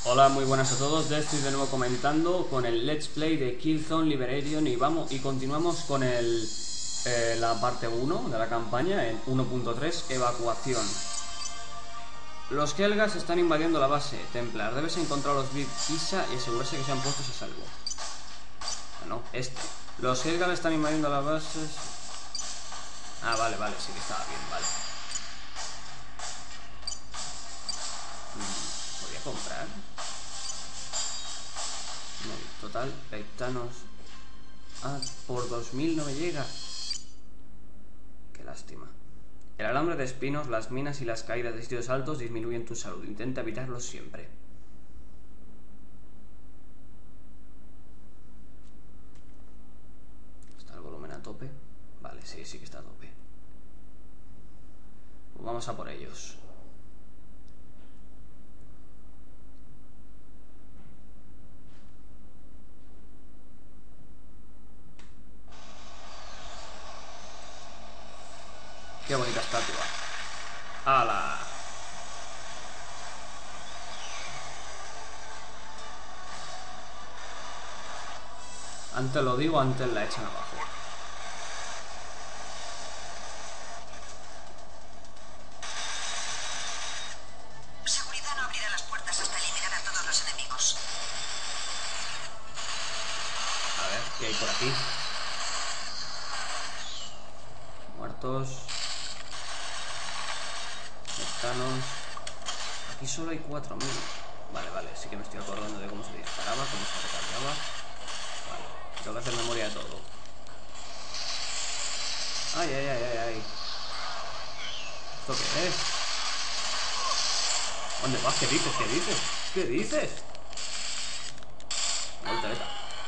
Hola, muy buenas a todos. Ya estoy de nuevo comentando con el Let's Play de Killzone Liberation y continuamos con la parte 1 de la campaña en 1.3, evacuación. Los Helgas están invadiendo la base. Templar, debes encontrar a los Big Isa y asegurarse que sean puestos a salvo. No, Los Helgas están invadiendo las bases. Ah, vale, sí que estaba bien, vale. ¿Podría comprar? No, total, gaitanos. Ah, por 2000 no me llega. Qué lástima. El alambre de espinos, las minas y las caídas de sitios altos disminuyen tu salud. Intenta evitarlos siempre. ¿Está el volumen a tope? Vale, sí que está a tope. Pues vamos a por ellos. Qué bonita estatua. ¡Hala! Antes lo digo, antes la echan abajo. Seguridad no abrirá las puertas hasta eliminar a todos los enemigos. A ver, ¿qué hay por aquí? Muertos. Cercanos. Aquí solo hay 4000. Vale, sí que me estoy acordando de cómo se disparaba, cómo se recargaba. Vale, tengo que hacer memoria de todo. Ay. ¿Esto qué es? ¿Dónde vas? ¿Qué dices? Voltereta.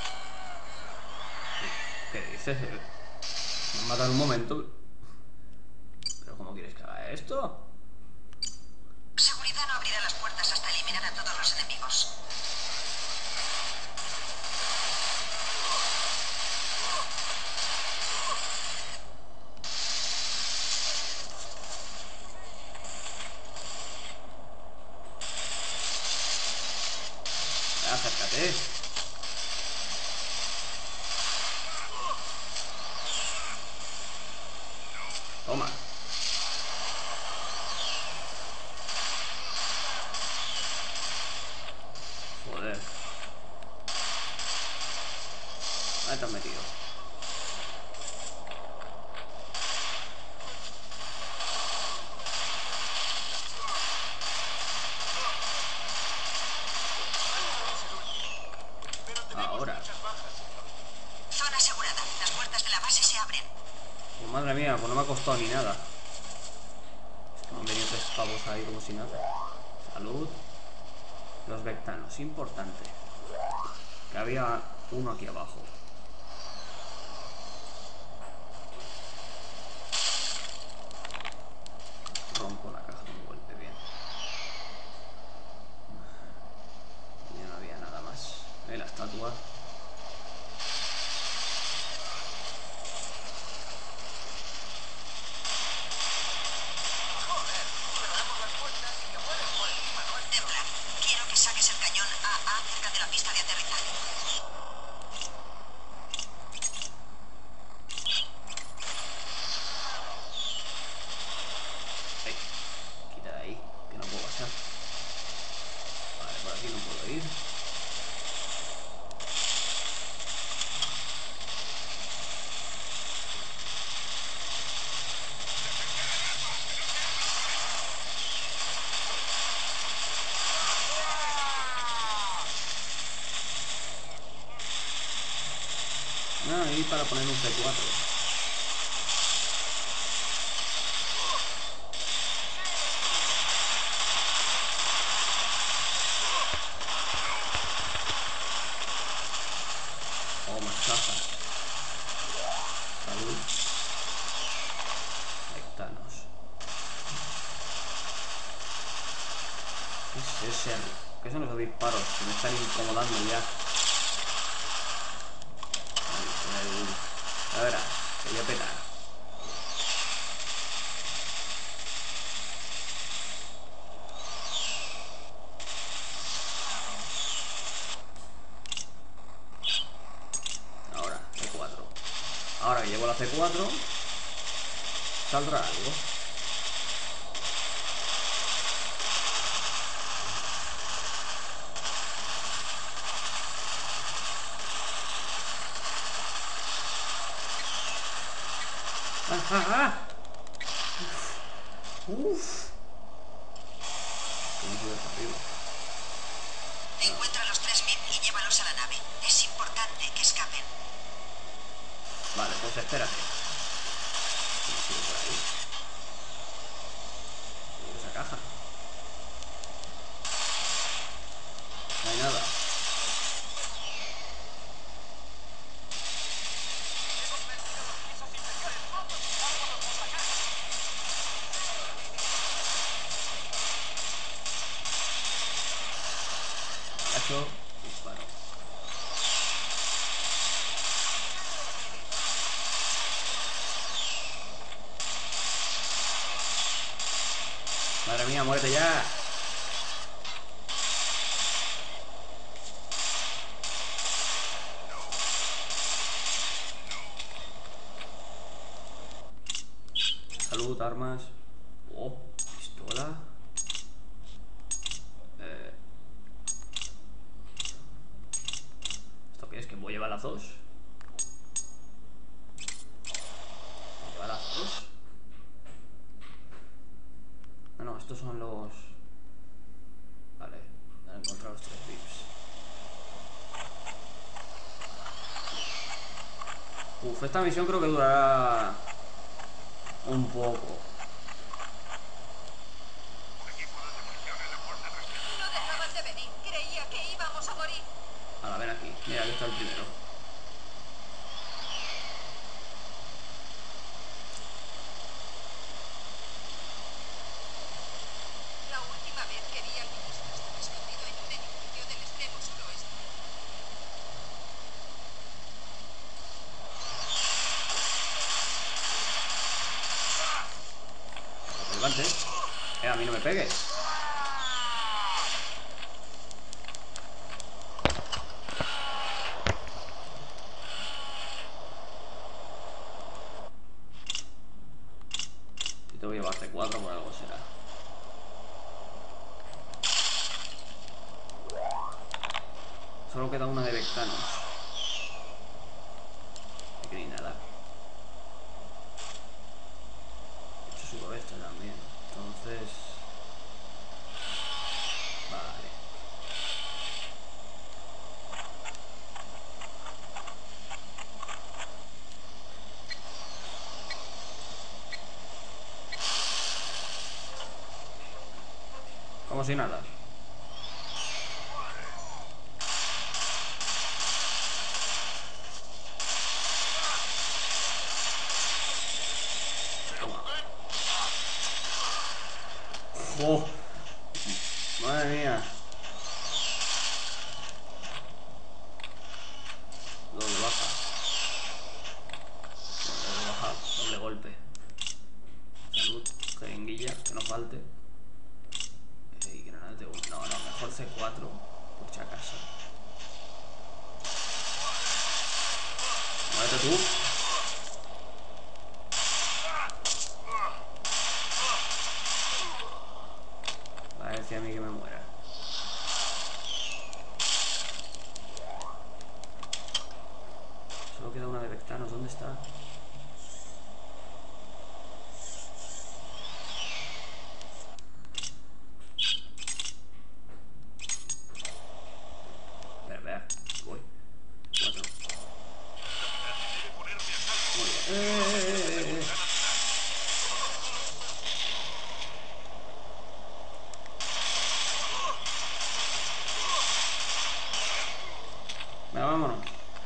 ¿Qué dices? Me han matado en un momento. ¿Pero cómo quieres que haga esto? Seguridad no abrirá las puertas hasta eliminar a todos los enemigos. Acércate. Toma. Joder. ¿Dónde te has metido? Ahora. Zona asegurada. Las puertas de la base se abren. Pues madre mía, pues no me ha costado ni nada. Es que me han venido 3 pavos ahí como si nada. Salud. Los vectanos, importante. Que había uno aquí abajo. Rompo la caja de un golpe, bien. Ya no había nada más. La estatua. Templar, quiero que saques el cañón AA cerca de la pista de aterrizaje. Quita de ahí, que no puedo pasar. Vale, por aquí no puedo ir. Ah, ahí para poner un C4. Oh, más cajas. Salud. Vectanos. ¿Qué es ese? ¿Qué son esos disparos? Que me están incomodando ya. A ver, que voy a petar. C4 saldrá algo. ¡Ah! ¡Uf! Encuentra a los 3 VIP y llévalos a la nave. Es importante que escapen. Vale, pues espérate. ¿Qué por ahí? ¿Y esa caja? No hay nada. Disparo. Madre mía, muérete ya. Salud, armas. Oh, pistola. ¿Esto qué es? ¿Que voy a llevar las dos? ¿Llevar las dos? No, estos son los... Vale, han encontrado los 3 VIPs. Uf, esta misión creo que durará un poco. No dejaban de venir. Creía que íbamos a morir. Ahora, ven aquí. Mira, aquí está el primero. La última vez que vi al ministro estaba escondido en un edificio del extremo suroeste. Levante. A mí no me pegues. Y te voy a llevar C4 por algo será. Solo queda una de Vectanos. Aquí ni nada. Yo subo esta también. Entonces... Vale. Como si nada. ¡Oh! ¡Madre mía! Doble baja. Doble baja, doble golpe. Salud, jeringuilla, que no falte. Y granadas de... No, mejor C4, por si acaso. Muévete tú. Va a decir a mí que me muera. Solo queda una de Vectanos. ¿Dónde está? Espera, voy. 4. Muy bien. Venga, vámonos.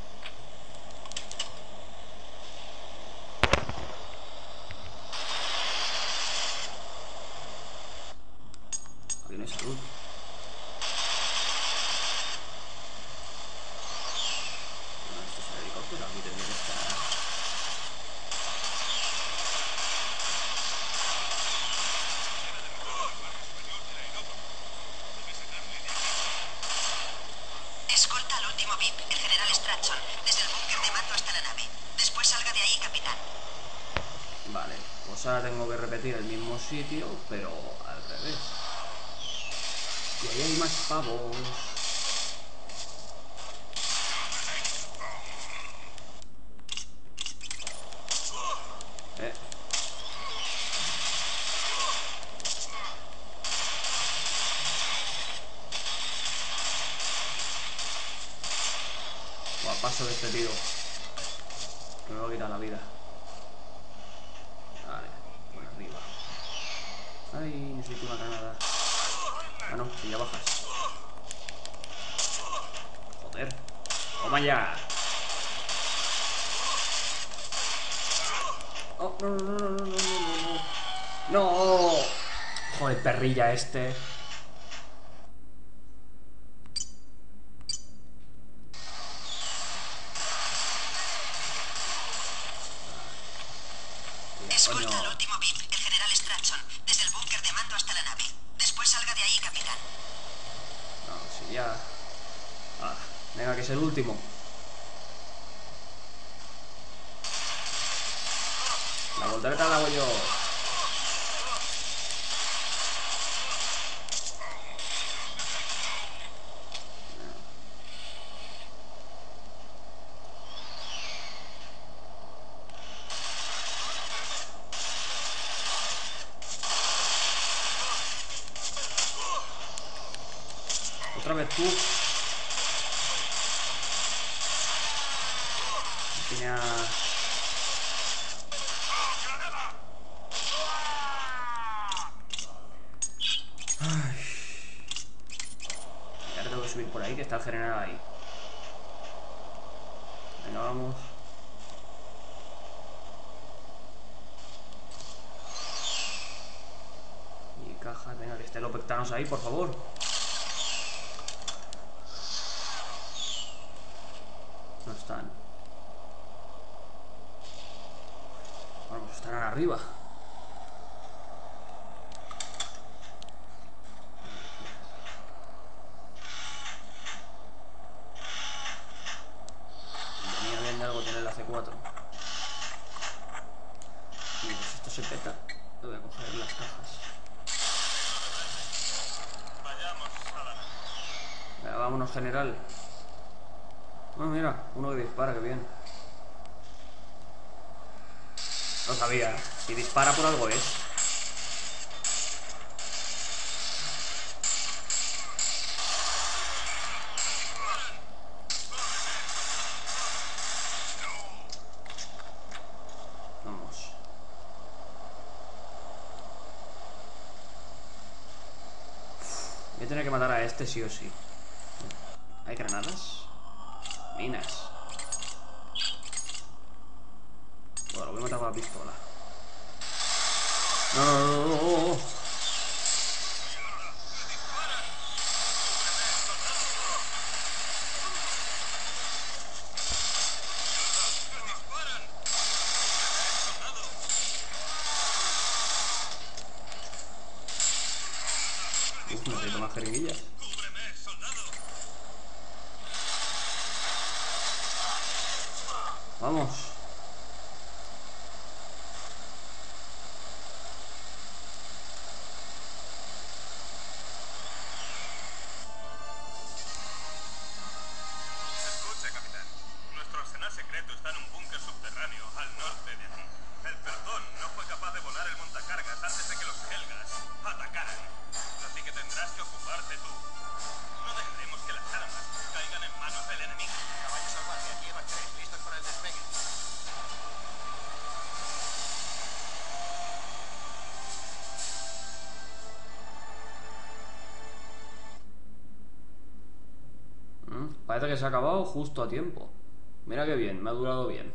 Aquí no hay salud. No, esto es el helicóptero. Aquí tendría que estar. Escolta al último VIP, el general Stratson, desde el búnker de mando hasta la nave. Después salga de ahí, capitán. capitán. Vale, pues ahora tengo que repetir el mismo sitio, pero al revés. Y ahí hay más pavos. Buah, paso de este tío. Me va a quitar la vida. Vale, por arriba. Ay, necesito una granada. Ah, no, si ya bajas. Joder. ¡Toma ya! Oh, no, no, no, no, no, no, no. ¡No! Joder, perrilla este. Escolta al último VIP, el general Stratson, desde el búnker de mando hasta la nave. Después salga de ahí, capitán. No, si ya... Ah, venga, que es el último. La voltereta la hago yo. Otra vez tú. Tenía... Ay. Y ahora tengo que subir por ahí, que está el general ahí. Venga, vamos. Y cajas, venga, que estén los pectanos ahí, por favor. No están. Vamos, estarán arriba. Venía bien de algo tiene el AC4. Y pues esto se peta. Voy a coger las cajas. Venga, vámonos, general. Ah, mira, uno que dispara, que bien. No sabía. Si dispara por algo es. Vamos. Voy a tener que matar a este sí o sí. ¿Hay granadas? Minas. Bueno, lo voy a matar con la pistola. No, no, no, no, no. Uf, necesito más jeringuillas. Vamos. Escuche, capitán. Nuestro arsenal secreto está en un búnker subterráneo al norte de aquí. El pelotón no fue capaz de volar el montacargas antes de que los Helgas atacaran. Así que tendrás que ocuparte tú. No dejaremos que las armas caigan en manos del enemigo. Caballos al guardia, aquí Eva 3, listos para el despegue. Parece que se ha acabado justo a tiempo. Mira qué bien, me ha durado bien.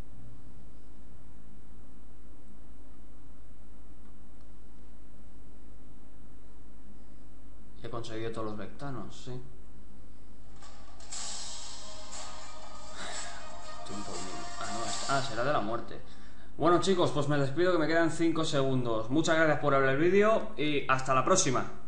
He conseguido todos los vectanos, sí. Tiempo mínimo. Ah, será de la muerte. Bueno, chicos, pues me despido, que me quedan 5 segundos. Muchas gracias por ver el vídeo y hasta la próxima.